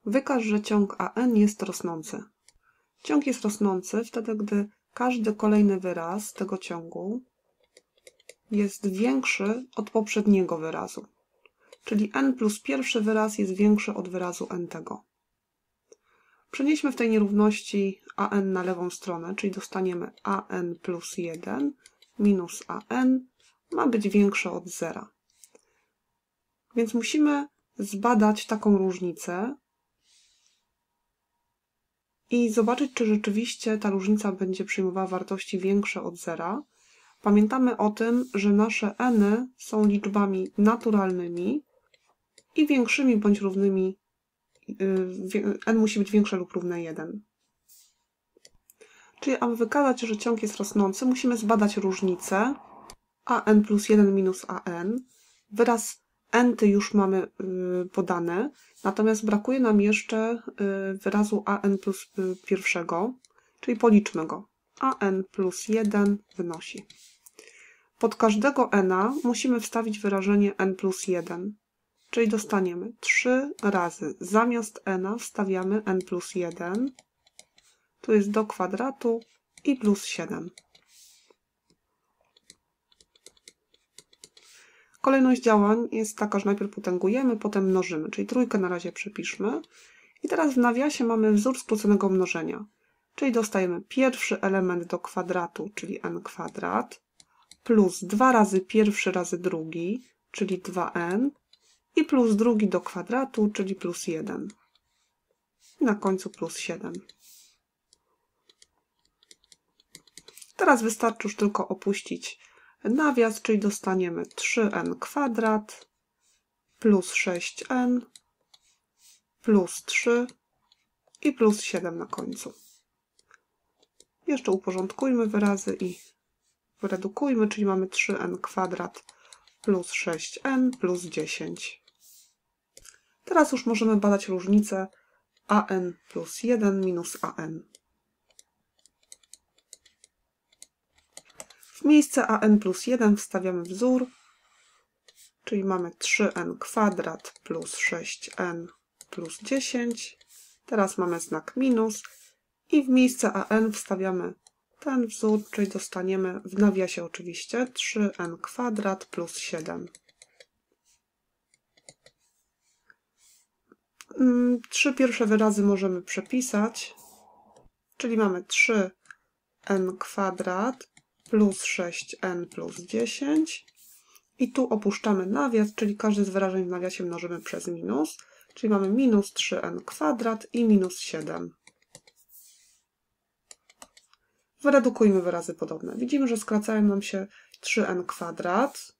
Wykaż, że ciąg AN jest rosnący. Ciąg jest rosnący wtedy, gdy każdy kolejny wyraz tego ciągu jest większy od poprzedniego wyrazu. Czyli n plus pierwszy wyraz jest większy od wyrazu n tego. Przenieśmy w tej nierówności an na lewą stronę, czyli dostaniemy an plus 1 minus an ma być większe od 0. Więc musimy zbadać taką różnicę i zobaczyć, czy rzeczywiście ta różnica będzie przyjmowała wartości większe od 0. Pamiętamy o tym, że nasze n są liczbami naturalnymi i większymi bądź równymi, n musi być większe lub równe 1. Czyli aby wykazać, że ciąg jest rosnący, musimy zbadać różnicę an plus 1 minus an. Wyraz n-ty już mamy podane, natomiast brakuje nam jeszcze wyrazu an plus pierwszego, czyli policzmy go. An plus 1 wynosi. Pod każdego n musimy wstawić wyrażenie n plus 1, czyli dostaniemy 3 razy zamiast n wstawiamy n plus 1, tu jest do kwadratu i plus 7. Kolejność działań jest taka, że najpierw potęgujemy, potem mnożymy, czyli trójkę na razie przepiszmy. I teraz w nawiasie mamy wzór skróconego mnożenia, czyli dostajemy pierwszy element do kwadratu, czyli n kwadrat, plus 2 razy pierwszy razy drugi, czyli 2n, i plus drugi do kwadratu, czyli plus 1. I na końcu plus 7. Teraz wystarczy już tylko opuścić nawias, czyli dostaniemy 3n kwadrat plus 6n plus 3 i plus 7 na końcu. Jeszcze uporządkujmy wyrazy i wyredukujmy, czyli mamy 3n kwadrat plus 6n plus 10. Teraz już możemy badać różnicę an plus 1 minus an. W miejsce an plus 1 wstawiamy wzór, czyli mamy 3n kwadrat plus 6n plus 10. Teraz mamy znak minus i w miejsce an wstawiamy ten wzór, czyli dostaniemy w nawiasie oczywiście 3n kwadrat plus 7. 3 pierwsze wyrazy możemy przepisać, czyli mamy 3n kwadrat plus 6n plus 10 i tu opuszczamy nawias, czyli każdy z wyrażeń w nawiasie mnożymy przez minus, czyli mamy minus 3n kwadrat i minus 7. Wyredukujmy wyrazy podobne. Widzimy, że skracają nam się 3n kwadrat,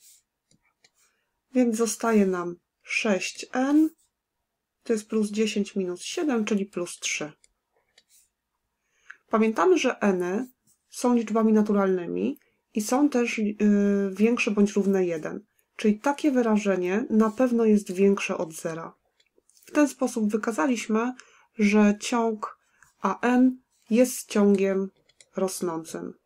więc zostaje nam 6n, to jest plus 10 minus 7, czyli plus 3. Pamiętamy, że n są liczbami naturalnymi i są też większe bądź równe 1, czyli takie wyrażenie na pewno jest większe od 0. W ten sposób wykazaliśmy, że ciąg an jest ciągiem rosnącym.